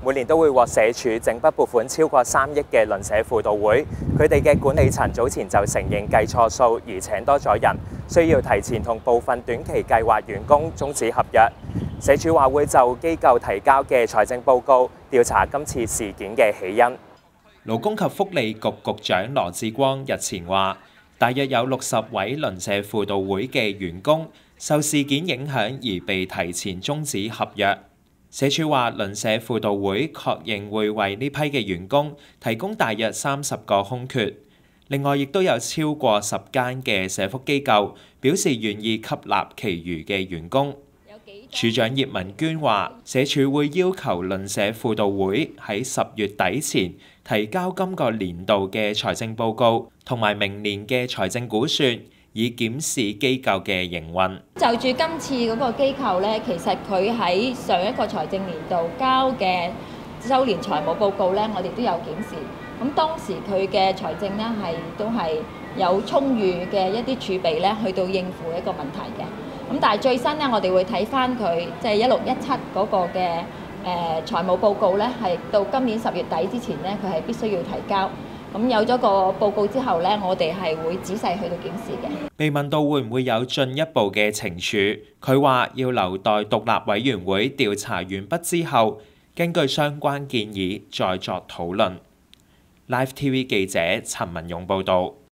每年都會獲社署整筆撥款超過3億嘅鄰舍輔導會，佢哋嘅管理層早前就承認計錯數而請多咗人，需要提前同部分短期計劃員工終止合約。社署話會就機構提交嘅財政報告調查今次事件嘅起因。 勞工及福利局局長羅致光日前話，大約有60位鄰舍輔導會嘅員工受事件影響而被提前終止合約。社署話，鄰舍輔導會確認會為呢批嘅員工提供大約30個空缺。另外，亦都有超過10間嘅社福機構表示願意吸納其餘嘅員工。署長葉文娟話，社署會要求鄰舍輔導會喺10月底前提交今個年度嘅財政報告同埋明年嘅財政估算，以檢視機構嘅營運。 就住今次嗰個機構咧，其實佢喺上一個財政年度交嘅週年財務報告咧，我哋都有檢視。咁當時佢嘅財政咧都係有充裕嘅一啲儲備咧，去到應付一個問題嘅。咁但係最新咧，我哋會睇翻佢即係1617嗰個嘅財務報告咧，係到今年10月底之前咧，佢係必須要提交。咁有咗個報告之後咧，我哋係會仔細去到檢視嘅。 被問到會唔會有進一步嘅懲處，佢話要留待獨立委員會調查完畢之後，根據相關建議再作討論。Live TV 記者陳文勇報導。